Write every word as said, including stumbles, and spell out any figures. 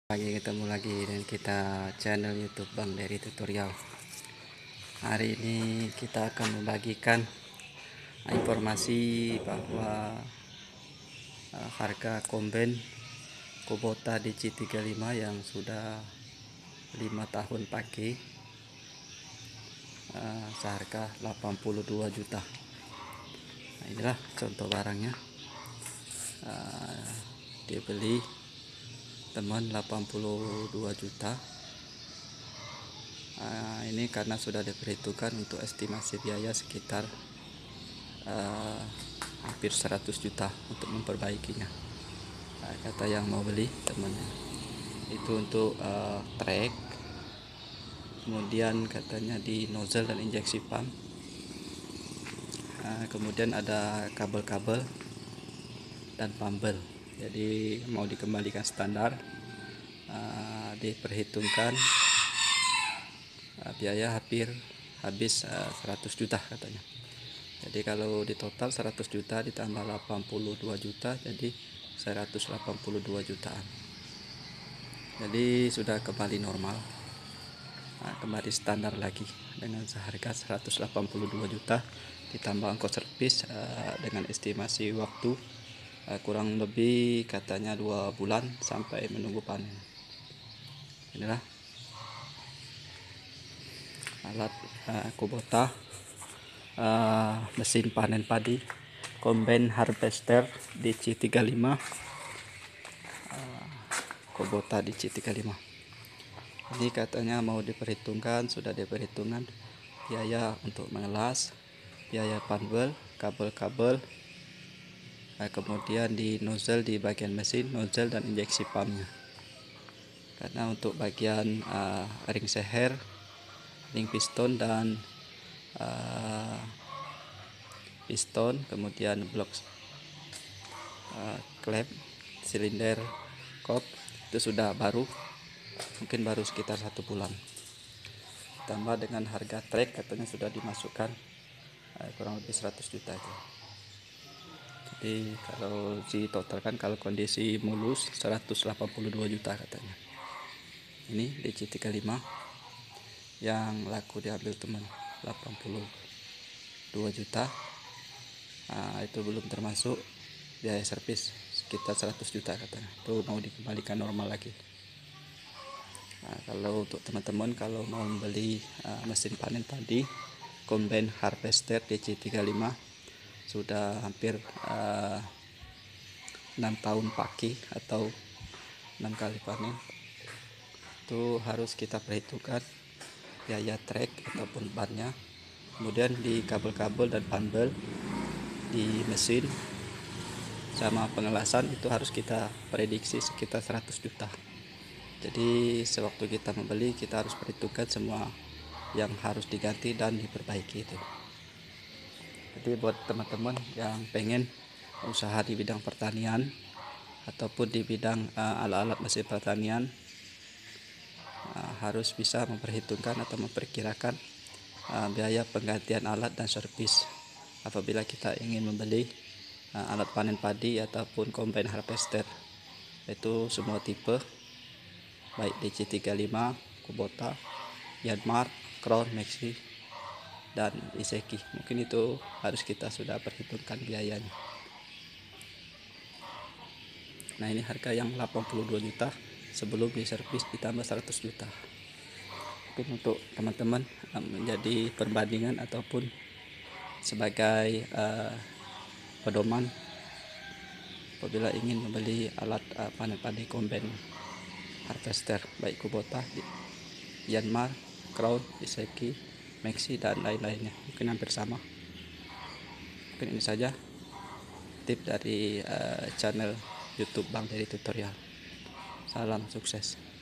Lagi ketemu lagi dengan kita channel YouTube Bang Dery Tutorial. Hari ini kita akan membagikan informasi bahwa uh, harga komben Kubota D C tiga puluh lima yang sudah lima tahun pakai uh, seharga delapan puluh dua juta. Nah, inilah contoh barangnya. Uh, dia beli teman delapan puluh dua juta. Nah, ini karena sudah diperhitungkan untuk estimasi biaya sekitar uh, hampir seratus juta untuk memperbaikinya. Nah, kata yang mau beli temannya itu untuk uh, trek, kemudian katanya di nozzle dan injeksi pump, uh, kemudian ada kabel-kabel dan pambel. Jadi mau dikembalikan standar, uh, diperhitungkan uh, biaya hampir habis uh, seratus juta katanya. Jadi kalau di total seratus juta ditambah delapan puluh dua juta jadi seratus delapan puluh dua jutaan. Jadi sudah kembali normal, nah, kembali standar lagi dengan seharga seratus delapan puluh dua juta ditambah ongkos servis uh, dengan estimasi waktu uh, kurang lebih katanya dua bulan sampai menunggu panen. Inilah alat uh, Kubota uh, mesin panen padi combine harvester D C tiga puluh lima, uh, Kubota D C tiga puluh lima. Ini katanya mau diperhitungkan, sudah diperhitungkan biaya untuk mengelas, biaya panbel, kabel-kabel, nah, kemudian di nozzle di bagian mesin, nozzle dan injeksi pumpnya. Karena untuk bagian uh, ring seher, ring piston dan uh, piston, kemudian blok uh, klep, silinder, kop itu sudah baru, mungkin baru sekitar satu bulan. Tambah dengan harga trek katanya sudah dimasukkan uh, kurang lebih seratus juta itu. Jadi kalau ditotalkan kalau kondisi mulus seratus delapan puluh dua juta katanya. Ini D C tiga puluh lima yang laku diambil teman delapan puluh dua juta. Nah, itu belum termasuk biaya servis sekitar seratus juta katanya. Itu mau dikembalikan normal lagi. Nah, kalau untuk teman-teman kalau mau membeli uh, mesin panen padi combine harvester D C tiga puluh lima sudah hampir uh, enam tahun pakai atau enam kali panen, itu harus kita perhitungkan biaya trek ataupun bannya, kemudian di kabel-kabel dan panbel di mesin sama pengelasan itu harus kita prediksi sekitar seratus juta. Jadi sewaktu kita membeli kita harus perhitungkan semua yang harus diganti dan diperbaiki itu. Jadi buat teman-teman yang pengen usaha di bidang pertanian ataupun di bidang uh, alat-alat mesin pertanian, uh, harus bisa memperhitungkan atau memperkirakan uh, biaya penggantian alat dan servis apabila kita ingin membeli uh, alat panen padi ataupun combine harvester. Itu semua tipe baik D C tiga puluh lima, Kubota, Yanmar, Crown, Maxi dan Iseki. Mungkin itu harus kita sudah perhitungkan biayanya. Nah, ini harga yang delapan puluh dua juta sebelum diservis ditambah seratus juta. Mungkin untuk teman-teman menjadi perbandingan ataupun sebagai uh, pedoman apabila ingin membeli alat uh, panen padi combine harvester baik Kubota, Yanmar, Crown, Iseki, Maxi dan lain-lainnya. Mungkin hampir sama. Mungkin ini saja tip dari uh, channel YouTube Bang Dery Tutorial. Salam sukses.